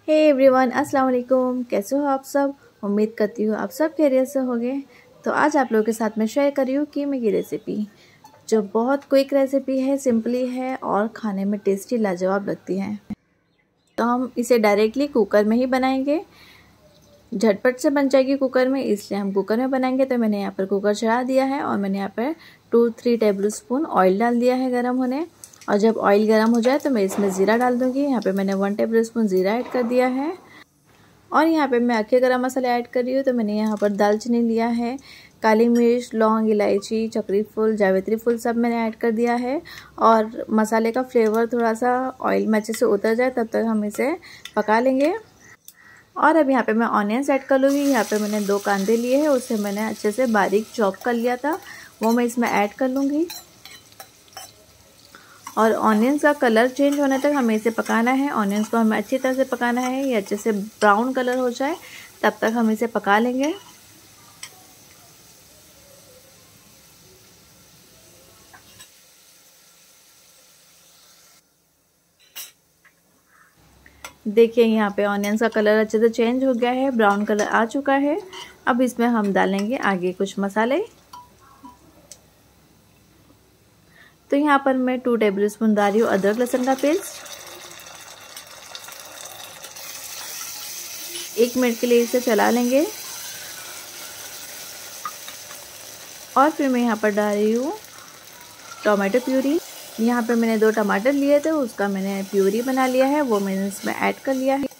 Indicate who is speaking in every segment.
Speaker 1: Hey everyone, अस्सलाम वालेकुम। कैसे हो आप सब? उम्मीद करती हूँ आप सब खैरियत से होंगे। तो आज आप लोगों के साथ में शेयर कर रही हूँ कीमे की रेसिपी, जो बहुत क्विक रेसिपी है, सिंपली है और खाने में टेस्टी लाजवाब लगती है। तो हम इसे डायरेक्टली कुकर में ही बनाएंगे, झटपट से बन जाएगी कुकर में, इसलिए हम कुकर में बनाएंगे। तो मैंने यहाँ पर कुकर चढ़ा दिया है और मैंने यहाँ पर 2-3 टेबल स्पून ऑयल डाल दिया है गर्म होने। और जब ऑयल गर्म हो जाए तो मैं इसमें ज़ीरा डाल दूँगी। यहाँ पे मैंने 1 टेबल स्पून ज़ीरा ऐड कर दिया है। और यहाँ पे मैं अखे गरम मसाला ऐड कर रही हूँ। तो मैंने यहाँ पर दालचीनी लिया है, काली मिर्च, लौंग, इलायची, चक्री फूल, जावित्री फूल सब मैंने ऐड कर दिया है। और मसाले का फ्लेवर थोड़ा सा ऑयल में अच्छे से उतर जाए तब तक हम इसे पका लेंगे। और अब यहाँ पे मैं ऑनियंस ऐड कर लूँगी। यहाँ पे मैंने 2 कांदे लिए हैं, उसे मैंने अच्छे से बारीक चॉप कर लिया था, वो मैं इसमें ऐड कर लूँगी। और ऑनियंस का कलर चेंज होने तक हमें इसे पकाना है। ऑनियंस को हमें अच्छी तरह से पकाना है, ये अच्छे से ब्राउन कलर हो जाए तब तक हम इसे पका लेंगे। देखिए यहाँ पे ऑनियंस का कलर अच्छे से चेंज हो गया है, ब्राउन कलर आ चुका है। अब इसमें हम डालेंगे आगे कुछ मसाले। तो यहाँ पर मैं 2 टेबल स्पून डाल रही हूँ अदरक लहसुन का पेस्ट। 1 मिनट के लिए इसे चला लेंगे। और फिर मैं यहाँ पर डाल रही हूँ टोमेटो प्यूरी। यहाँ पे मैंने 2 टमाटर लिए थे, उसका मैंने प्यूरी बना लिया है, वो मैंने इसमें ऐड कर लिया है।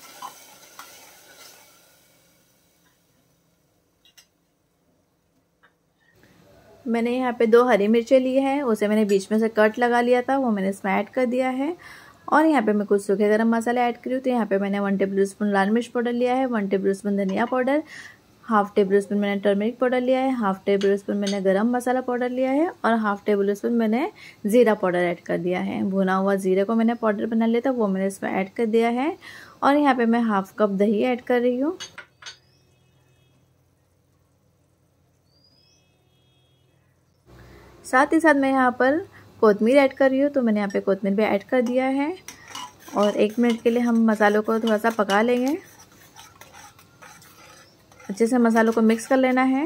Speaker 1: मैंने यहाँ पे 2 हरी मिर्चें ली हैं, उसे मैंने बीच में से कट लगा लिया था, वो मैंने इसमें ऐड कर दिया है। और यहाँ पे मैं कुछ सूखे गरम मसाले ऐड करी हूँ। तो यहाँ पे मैंने 1 टेबल स्पून लाल मिर्च पाउडर लिया है, 1 टेबल स्पून धनिया पाउडर, 1/2 टेबल स्पून मैंने टर्मरिक पाउडर लिया है, 1/2 टेबल स्पून मैंने गरम मसाला पाउडर लिया है और 1/2 टेबल स्पून मैंने ज़ीरा पाउडर ऐड कर दिया है। भुना हुआ ज़ीरे को मैंने पाउडर बना लिया था, वो मैंने इसमें ऐड कर दिया है। और यहाँ पे मैं 1/2 कप दही ऐड कर रही हूँ। साथ ही साथ मैं यहाँ पर कोतमीर ऐड कर रही हूँ, तो मैंने यहाँ पे कोतमीर भी ऐड कर दिया है। और 1 मिनट के लिए हम मसालों को थोड़ा सा पका लेंगे, अच्छे से मसालों को मिक्स कर लेना है।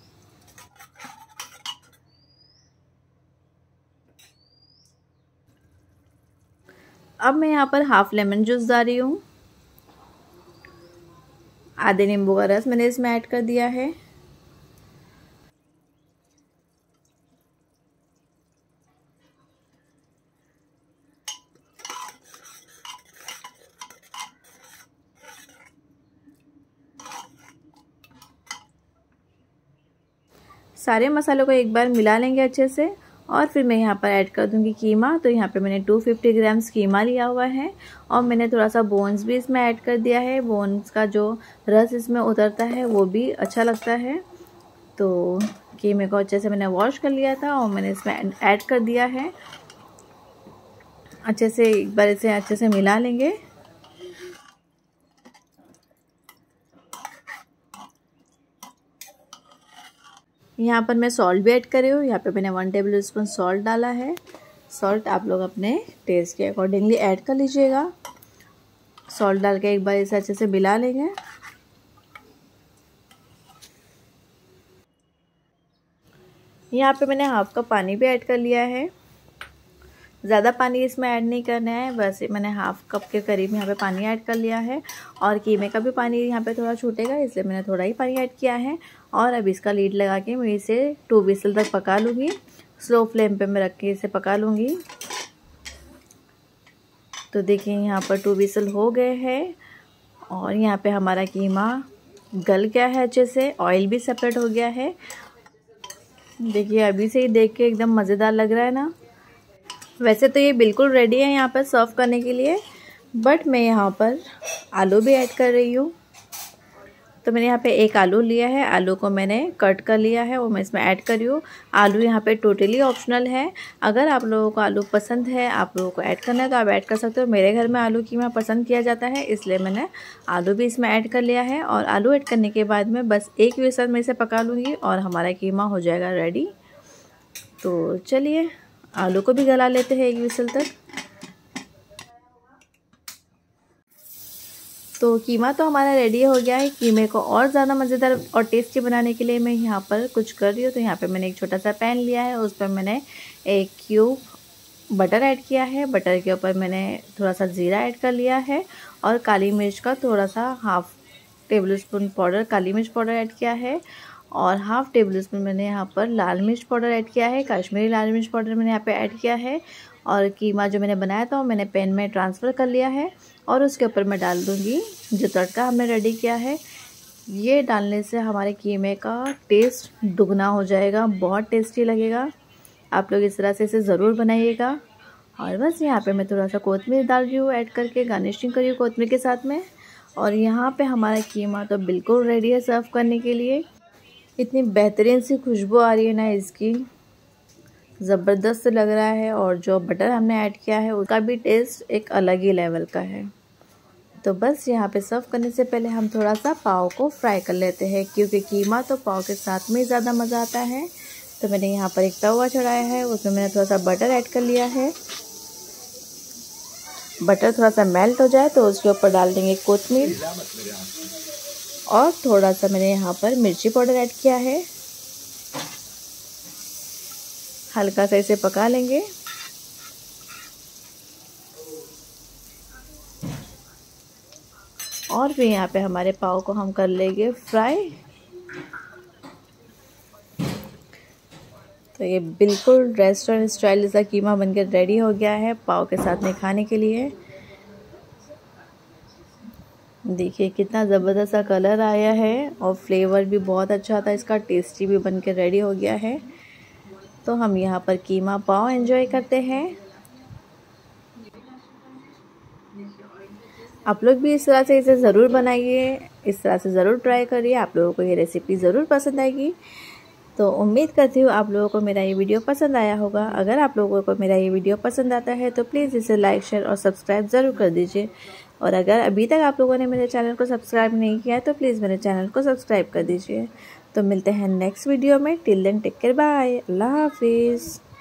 Speaker 1: अब मैं यहाँ पर 1/2 लेमन जूस डाल रही हूँ, आधे नींबू का रस मैंने इसमें ऐड कर दिया है। सारे मसालों को एक बार मिला लेंगे अच्छे से। और फिर मैं यहाँ पर ऐड कर दूँगी कीमा। तो यहाँ पे मैंने 250 ग्राम्स कीमा लिया हुआ है और मैंने थोड़ा सा बोन्स भी इसमें ऐड कर दिया है। बोन्स का जो रस इसमें उतरता है वो भी अच्छा लगता है। तो कीमे को अच्छे से मैंने वॉश कर लिया था और मैंने इसमें ऐड कर दिया है। अच्छे से एक बार इसे अच्छे से मिला लेंगे। यहाँ पर मैं सॉल्ट भी ऐड कर रही हूँ। यहाँ पे मैंने 1 टेबल स्पून सॉल्ट डाला है। सॉल्ट आप लोग अपने टेस्ट के अकॉर्डिंगली ऐड कर लीजिएगा। सॉल्ट डाल के एक बार इसे अच्छे से मिला लेंगे। यहाँ पे मैंने 1/2 कप पानी भी ऐड कर लिया है। ज़्यादा पानी इसमें ऐड नहीं करना है, वैसे मैंने 1/2 कप के करीब यहाँ पे पानी ऐड कर लिया है। और कीमे का भी पानी यहाँ पे थोड़ा छूटेगा, इसलिए मैंने थोड़ा ही पानी ऐड किया है। और अब इसका लीड लगा के मैं इसे 2 विसल तक पका लूँगी। स्लो फ्लेम पे मैं रख के इसे पका लूँगी। तो देखिए यहाँ पर 2 विसल हो गए हैं और यहाँ पे हमारा कीमा गल गया है अच्छे से, ऑयल भी सेपरेट हो गया है। देखिए अभी से ही देख के एकदम मज़ेदार लग रहा है ना। वैसे तो ये बिल्कुल रेडी है यहाँ पर सर्व करने के लिए, बट मैं यहाँ पर आलू भी ऐड कर रही हूँ। तो मैंने यहाँ पे 1 आलू लिया है, आलू को मैंने कट कर लिया है, वो मैं इसमें ऐड कर रही हूँ। आलू यहाँ पे टोटली ऑप्शनल है। अगर आप लोगों को आलू पसंद है, आप लोगों को ऐड करना है तो आप ऐड कर सकते हो। मेरे घर में आलू कीमा पसंद किया जाता है, इसलिए मैंने आलू भी इसमें ऐड कर लिया है। और आलू ऐड करने के बाद में बस 1 विसल में इसे पका लूँगी और हमारा कीमा हो जाएगा रेडी। तो चलिए आलू को भी गला लेते हैं 1 विसल तक। तो कीमा तो हमारा रेडी हो गया है। कीमे को और ज़्यादा मज़ेदार और टेस्टी बनाने के लिए मैं यहाँ पर कुछ कर रही हूँ। तो यहाँ पे मैंने एक छोटा सा पैन लिया है, उस पर मैंने 1 क्यूब बटर ऐड किया है। बटर के ऊपर मैंने थोड़ा सा ज़ीरा ऐड कर लिया है और काली मिर्च का थोड़ा सा हाफ़ टेबल स्पून पाउडर काली मिर्च पाउडर ऐड किया है और हाफ़ टेबल स्पून मैंने यहाँ पर लाल मिर्च पाउडर ऐड किया है। कश्मीरी लाल मिर्च पाउडर मैंने यहाँ पे ऐड किया है और कीमा जो मैंने बनाया था वो मैंने पैन में ट्रांसफ़र कर लिया है और उसके ऊपर मैं डाल दूँगी जो तड़का हमने रेडी किया है। ये डालने से हमारे कीमे का टेस्ट दुगना हो जाएगा, बहुत टेस्टी लगेगा। आप लोग इस तरह से इसे ज़रूर बनाइएगा। और बस यहाँ पे मैं थोड़ा सा कोतमीर डाल रही हूँ, ऐड करके गार्निशिंग करी हूँ कोतमीर के साथ में। और यहाँ पे हमारा कीमा तो बिल्कुल रेडी है सर्व करने के लिए। इतनी बेहतरीन सी खुशबू आ रही है ना इसकी, ज़बरदस्त लग रहा है। और जो बटर हमने ऐड किया है उसका भी टेस्ट एक अलग ही लेवल का है। तो बस यहाँ पे सर्व करने से पहले हम थोड़ा सा पाव को फ्राई कर लेते हैं, क्योंकि कीमा तो पाव के साथ में ज़्यादा मज़ा आता है। तो मैंने यहाँ पर एक तवा चढ़ाया है, उसमें मैंने थोड़ा सा बटर ऐड कर लिया है। बटर थोड़ा सा मेल्ट हो जाए तो उसके ऊपर डाल देंगे कोतमीर और थोड़ा सा मैंने यहाँ पर मिर्ची पाउडर ऐड किया है। हल्का सा इसे पका लेंगे। और फिर यहाँ पे हमारे पाव को हम कर लेंगे फ्राई। तो ये बिल्कुल रेस्टोरेंट स्टाइल जैसा कीमा बनकर रेडी हो गया है पाव के साथ में खाने के लिए। देखिए कितना ज़बरदस्त सा कलर आया है और फ्लेवर भी बहुत अच्छा था इसका, टेस्टी भी बनकर रेडी हो गया है। तो हम यहाँ पर कीमा पाव एंजॉय करते हैं। आप लोग भी इस तरह से इसे ज़रूर बनाइए, इस तरह से ज़रूर ट्राई करिए। आप लोगों को ये रेसिपी ज़रूर पसंद आएगी। तो उम्मीद करती हूँ आप लोगों को मेरा ये वीडियो पसंद आया होगा। अगर आप लोगों को मेरा ये वीडियो पसंद आता है तो प्लीज़ इसे लाइक शेयर और सब्सक्राइब ज़रूर कर दीजिए। और अगर अभी तक आप लोगों ने मेरे चैनल को सब्सक्राइब नहीं किया है तो प्लीज़ मेरे चैनल को सब्सक्राइब कर दीजिए। तो मिलते हैं नेक्स्ट वीडियो में। Till then take care, bye, अल्लाह हाफिज़।